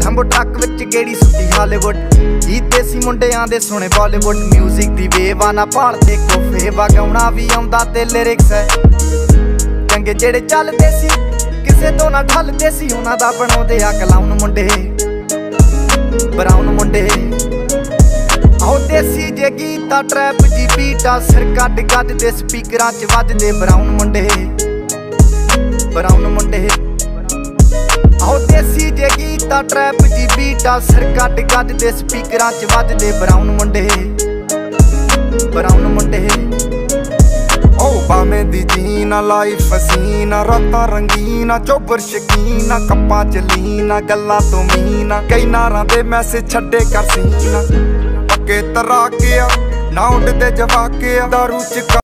jumbo truck ਵਿੱਚ ਗੇੜੀ ਸੁੱਟੀ Hollywood ਜੀ ਦੇਸੀ ਮੁੰਡਿਆਂ ਦੇ ਸੁਣੇ ਬਾਲੀਵੁੱਡ ਮਿਊਜ਼ਿਕ ਦੀ ਵੇਵਾ ਨਾ ਭਾਲਦੇ ਕੋਫੇ ਵਗਾਉਣਾ ਵੀ ਆਉਂਦਾ ਤੇ ਲਿਰਿਕਸ ਹੈ ਚੰਗੇ ਜਿਹੜੇ ਚੱਲਦੇ ਸੀ ਕਿਸੇ ਤੋਂ ਨਾ ਢਲਦੇ ਸੀ ਉਹਨਾਂ ਦਾ ਬਣਾਉਂਦੇ ਆ ਕਲਾਉਨ ਮੁੰਡੇ ਬਰਾਉਨ ਮੁੰਡੇ ਆਉ ਦੇਸੀ ਜੇ ਗੀਤਾ ਟਰੈਪ ਜੀ ਬੀਟਾ ਸਿਰ ਕੱਢ ਗੱਜਦੇ ਸਪੀਕਰਾਂ 'ਚ ਵੱਜਦੇ ਬਰਾਉਨ ਮੁੰਡੇ ਆਉ ਦੇਸੀ ਜੇ ਗੀਤਾ ਟਰੈਪ ਜੀ ਬੀਟਾ ਸਿਰ ਕੱਢ ਗੱਜਦੇ ਸਪੀਕਰਾਂ 'ਚ ਵੱਜਦੇ ਬਰਾਉਨ ਮੁੰਡੇ ਓ ਬਾਵੇਂ ਦੀ ਜੀਨਾ ਲਾਈਫ ਹਸੀਨਾ ਰਾਤਾਂ ਰੰਗੀਨਾ ਚੋਬਰ ਸ਼ਕੀਨਾ ਕੱਪਾਂ ਚ ਲੀਨਾ ਗੱਲਾਂ ਤੋਂ ਮੀਨਾ ਕਈ ਨਾਰਾਂ ਦੇ ਮੈਸੇਜ ਛੱਡੇ ਕਰ ਸੀਨਾ ਪੱਕੇ ਤਰਾਕਿਆ ਨਾ ਉੱਡਦੇ ਜਵਾਕਿਆ ਦਾਰੂ ਚ